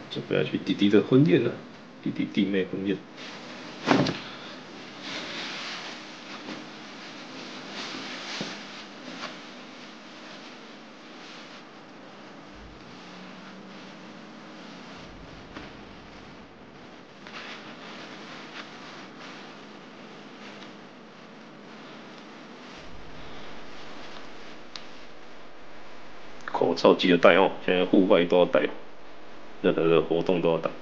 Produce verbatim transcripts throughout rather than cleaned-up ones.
准备要去弟弟的婚宴了，弟弟弟妹婚宴。口罩记得戴哦，现在户外都要戴，任何的活动都要戴。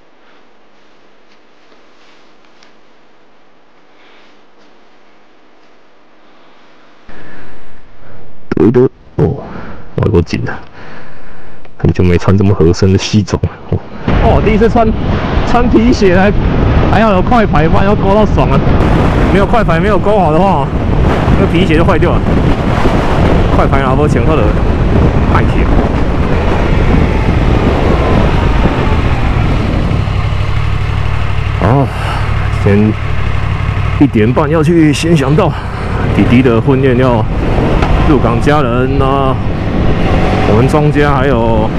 得得哦，我有紧啊，很久没穿这么合身的西装了。哦，哦第一次穿穿皮鞋还还要有快排，不然要勾到爽啊！没有快排，没有勾好的话，那个皮鞋就坏掉了。快排拿不前后的太铁。好，先一点半要去先想到弟弟的婚宴，要入港家人啊，我们庄家还有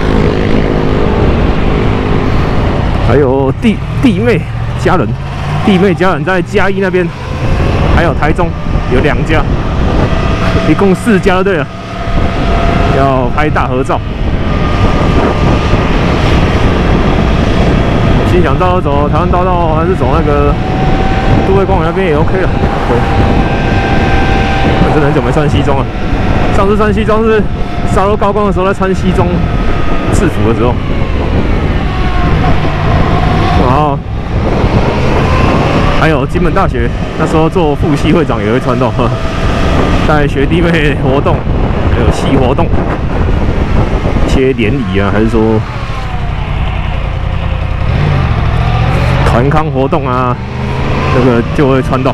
还有弟弟妹家人，弟妹家人在嘉义那边，还有台中有两家，一共四家就对了，要拍大合照。心想到走台湾大道，还是走那个都会公园那边也 OK 了。对，我真的很久没穿西装了。上次穿西装是沙洲高光的时候，在穿西装制服的时候。然后还有金门大学那时候做副系会长也会穿到，带学弟妹活动，还有系活动，一些联谊啊，还是说团康活动啊，这个就会穿到。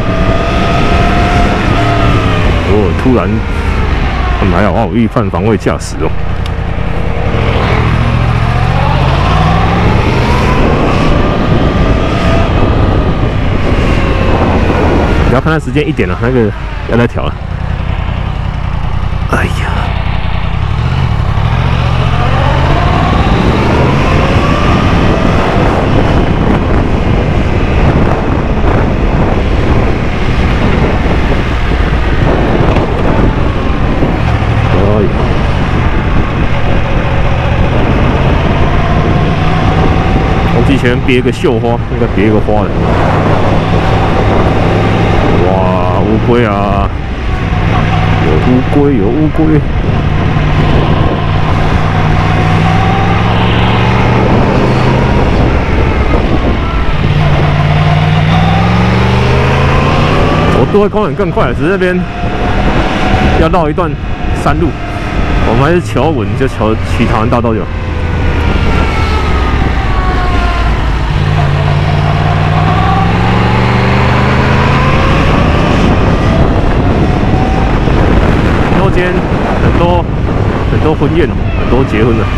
哦，突然他们还有奥运犯防卫驾驶哦。不要看它时间一点了，那个要再调了。哎呀！之前别个绣花，应该别一个花的。哇，乌龟啊！有乌龟，有乌龟。走都会公园更快，只是那边要绕一段山路。我们还是求稳，就求骑台湾大道就好。今天很多很多婚宴哦，很多结婚了。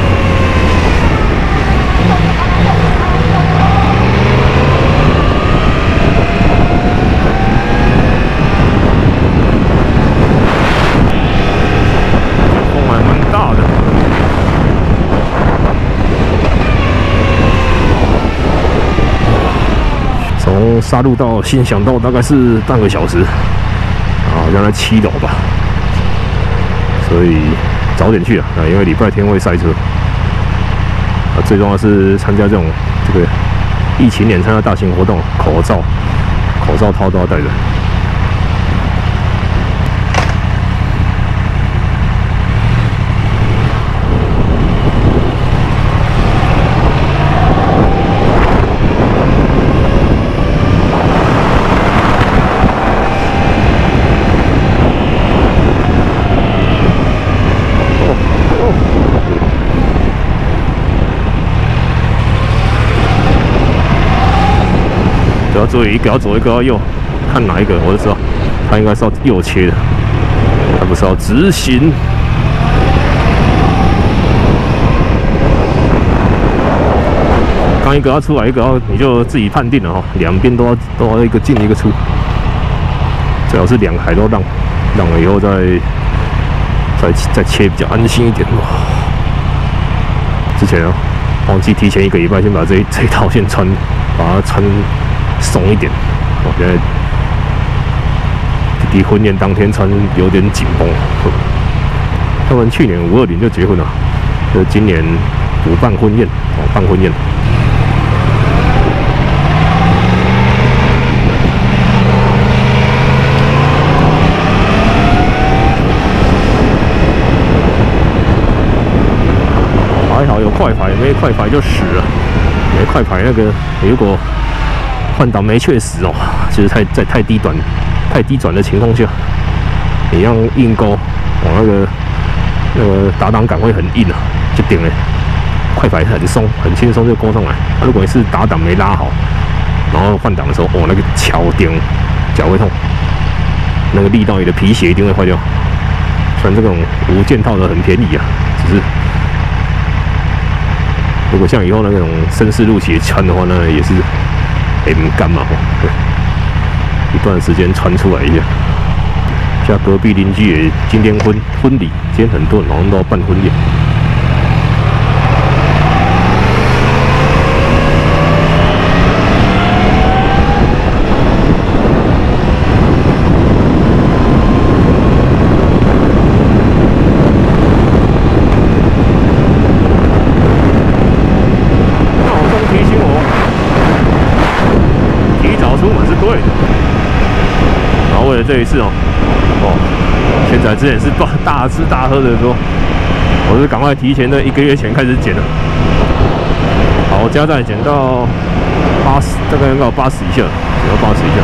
风还蛮大的。从沙鹿到新港道大概是半个小时，好像在七楼吧。所以早点去啊，因为礼拜天会塞车。啊，最重要是参加这种这个疫情年参加大型活动，口罩口罩套都要戴着。要左一个要左一个要右，看哪一个我就知道，他应该是要右切的，他不是要直行。刚一个要出来，一个要你就自己判定了哈，两边都要都要一个进一个出，最好是两海都让，让了以后再再再切比较安心一点。之前啊， 忘记提前一个礼拜先把这一这一套先穿，把它穿松一点。我现在弟弟婚宴当天穿有点紧绷。他们去年五二零就结婚了，就今年补办婚宴，哦，办婚宴。还好有快排，没快排就死了。没快排那个，如果换挡没确实哦，就是太在太低转、太低转的情况下，你让硬勾，哦，那个那个打档杆会很硬啊，就顶了。快排很松，很轻松就勾上来。啊、如果你是打档没拉好，然后换挡的时候，哦，那个桥顶脚会痛，那个力道你的皮鞋一定会坏掉。虽然这种无件套的很便宜啊，只是。如果像以后那种绅士路鞋穿的话，那也是很干嘛？一段时间穿出来一下。家隔壁邻居也今天婚婚礼，今天很多人好像都要办婚宴。这一次哦，哦，现在之前是大吃大喝的时候，我是赶快提前的一个月前开始减了。好，我加载减到八十，大概应该有八十以下，减到八十以下。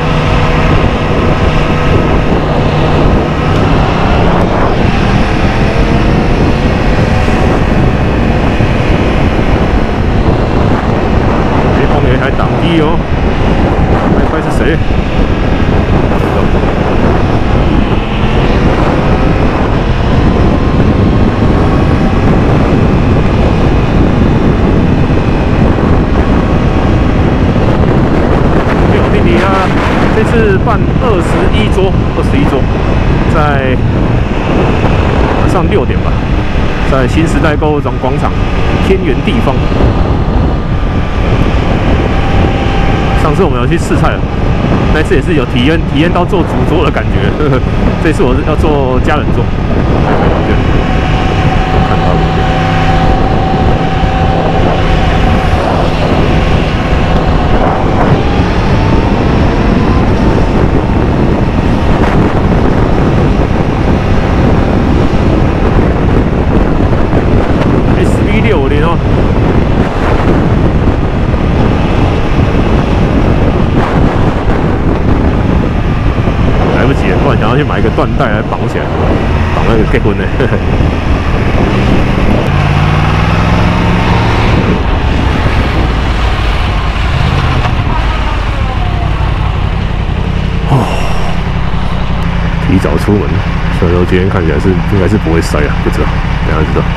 哎，后面有一台挡低哦，那块是谁？这次办二十一桌，二十一桌，在晚上六点吧，在新时代购物广场天元地方。上次我们有去试菜了，那次也是有体验体验到做主桌的感觉。呵呵，这次我是要做家人桌，看到了。六五零哦，来不及了，不然想要去买一个缎带来绑起来，绑那个结婚的。哦，提早出门，所以说今天看起来是应该是不会塞啊，不知道，等下知道。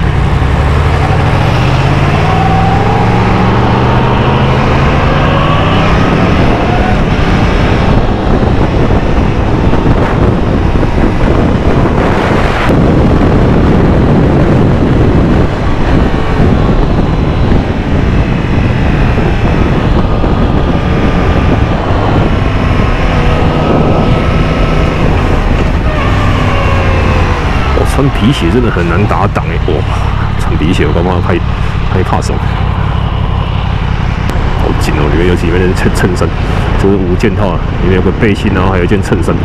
穿皮鞋真的很难打档哎！哇，穿皮鞋我刚刚害害怕手，好紧哦！里面有几面的衬衬衫，这是五件套啊，里面有个背心，然后还有一件衬衫。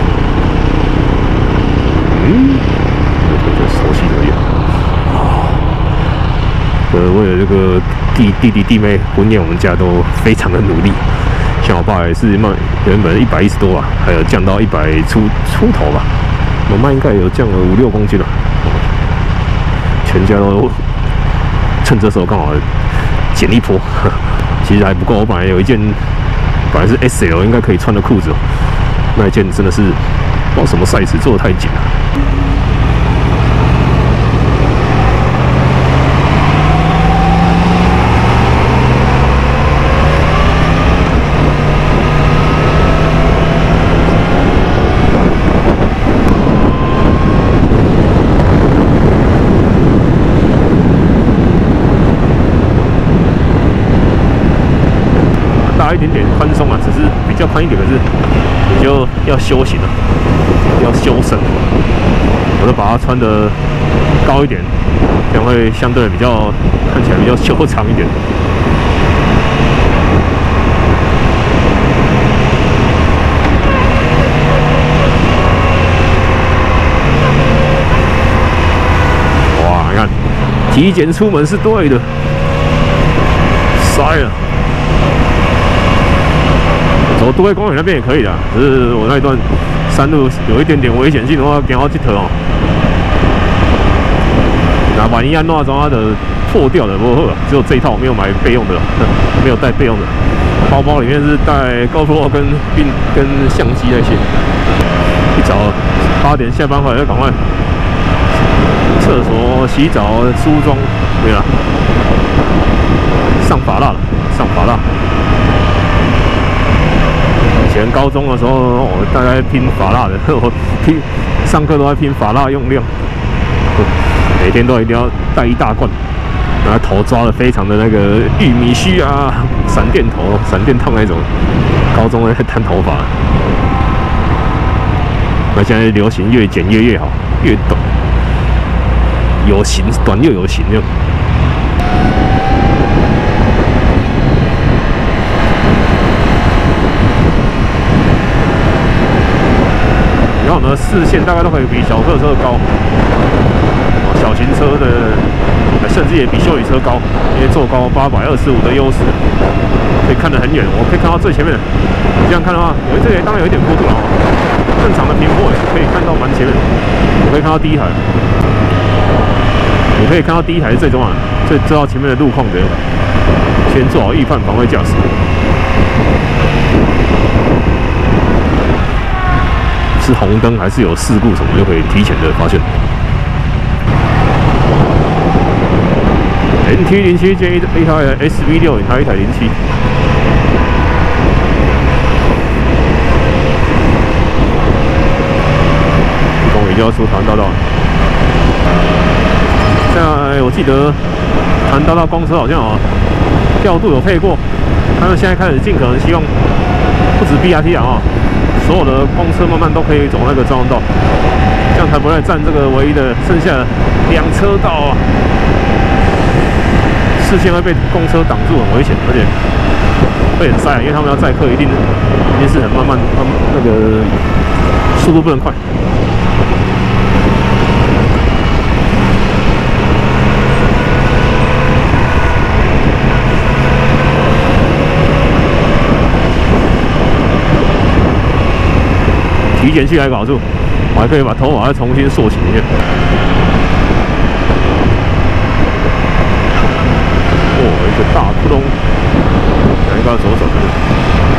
嗯，这熟悉的样。啊，呃，为了这个弟弟弟弟妹婚宴，我们家都非常的努力。像我爸也是卖，原本一百一十多啊，还有降到一百出出头吧。我妈应该有降了五六公斤了，全家都趁这时候刚好减一波，其实还不够。我本来有一件本来是 S L 应该可以穿的裤子，那一件真的是不知道什么 size 做的太紧了。 加一点点宽松啊，只是比较宽一点，可是你就要修行了，要修身。我就把它穿得高一点，这样会相对比较看起来比较修长一点。哇，你看，体检出门是对的，塞了。走都会公园那边也可以的，只是我那一段山路有一点点危险性的话，行好几头哦。那万一安诺装它的破掉的，不过只有这一套没有买备用的，没有带备用的。包包里面是带 GoPro 跟并跟相机那些。一早八点下班回来就赶快厕所洗澡梳妆，对了，上法蜡了，上法蜡。以前高中的时候，我大概拼法蜡的，我拼上课都在拼法蜡用量，每天都一定要带一大罐，然后头抓的非常的那个玉米须啊，闪电头、闪电烫那种，高中在烫头发。那现在流行越剪越越好，越短，有型，短又有型这样。然后呢，视线大概都可以比小客车高，小型车的甚至也比休旅车高，因为坐高八百二十五的优势，可以看得很远。我可以看到最前面的，你这样看的话，有这里当然有一点坡度了哦。正常的平坡也可以看到蛮前面的，我可以看到第一台，你可以看到第一台是最重要的，最知道前面的路况怎样，先做好预判防卫驾驶。是红灯还是有事故什么，就可以提前的发现。N T 零七接一一台 S V 六，还有一台零七。终于就要出台湾大道了。现在我记得台湾大道公车好像啊调度有配过，他们现在开始尽可能希望不止 B R T 啊。所有的公车慢慢都可以走那个专用道，这样才不会占这个唯一的剩下的两车道啊！视线会被公车挡住，很危险，而且会很塞，因为他们要载客，一定一定是很慢慢，慢慢那个速度不能快。体检器还搞住，我还可以把头发再重新塑形一下。哦，一个大窟窿，应该要左转的。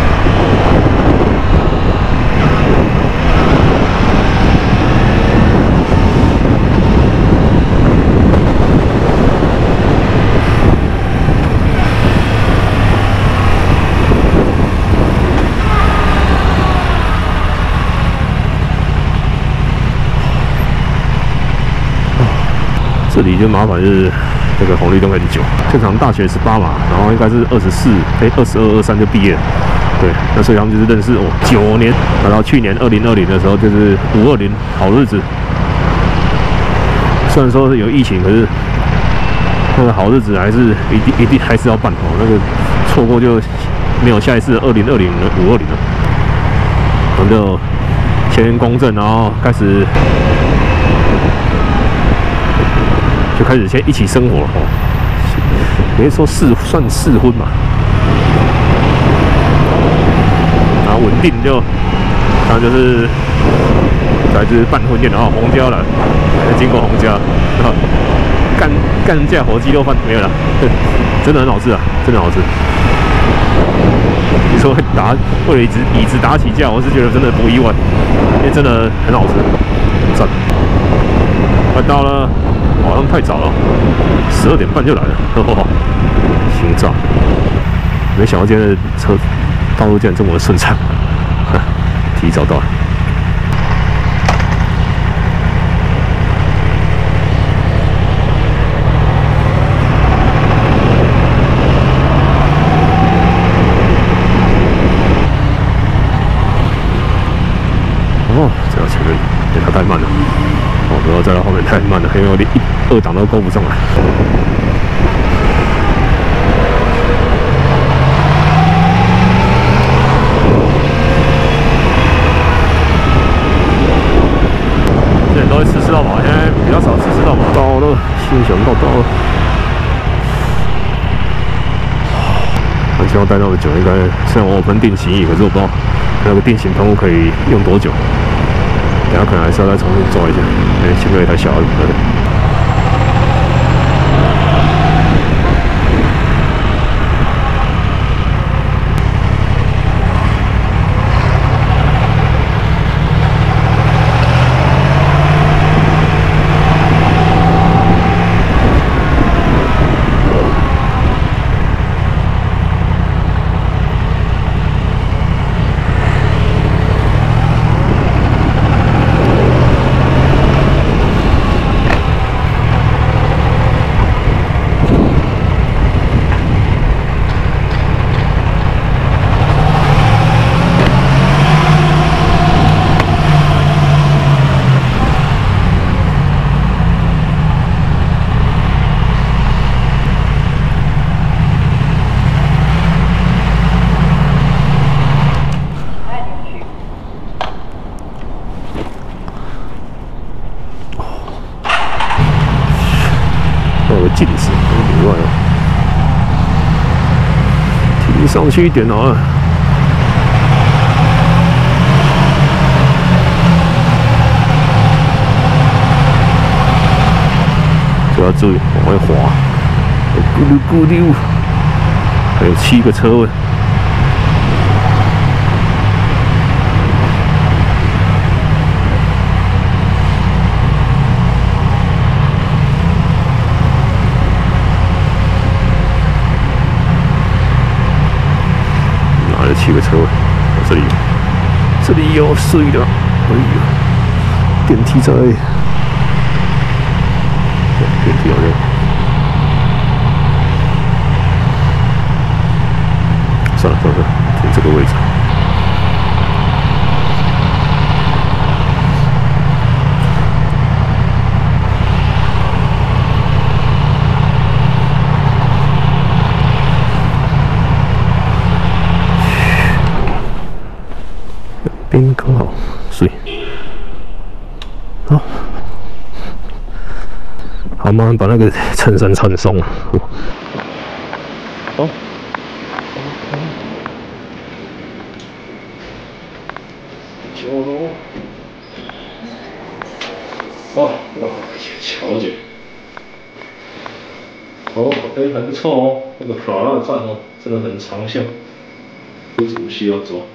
这里就麻烦是这个红绿灯很久，正常大学十八嘛，然后应该是二十四，哎，二十二、二三就毕业了。对，那所以他们就是认识哦九年，然后去年二零二零的时候就是五二零好日子。虽然说是有疫情，可是那个好日子还是一定一定还是要办哦，那个错过就没有下一次二零二零了五二零了。我们就签公证，然后开始。就开始先一起生活了哦，可以说试算试婚嘛，然后稳定就，然后就是来自办婚宴，然后洪家了，再经过洪家，然后干干架火鸡肉饭没有了，真的很好吃啊，真的好吃。你说打为了椅子椅子打起架，我是觉得真的不意外，因为真的很好吃，赞。快到了。好像太早了，十二点半就来了，呵呵，心脏。没想到今天的车道路竟然这么顺畅，提早到了。 我连一二档都勾不上来。之前都会吃吃到饱，现在比较少吃吃到饱。到了，心想到到了。很希望待那么久，应该虽然我有喷定型液，可是我不知道那个定型喷雾可以用多久。等下可能还是要再重新做一下，因为前面也太小了。近视，另外哦，停上去一点好了。就要注意往外滑，咕溜咕溜，还有七个车位。七个车位，这里，这里有水的，哎呀，电梯在，电梯好像，算了算了，停这个位置。边刚好水，好，好，慢慢把那个衬衫穿松。好，九楼，哦，乔姐，哦，哎，还不错哦，那个法拉站哦，真的很长效，不怎么需要做。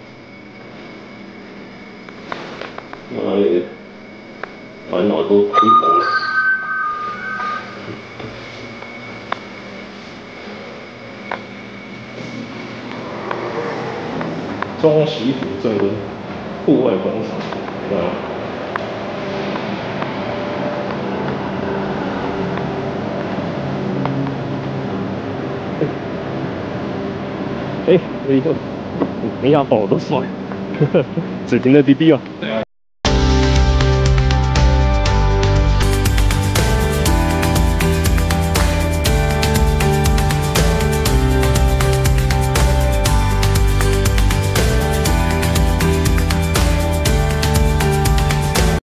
妈的，烦恼都回头了。中西府镇的户外广场，啊。哎，哎，你好，你好，都帅，只停在滴滴哦。对啊。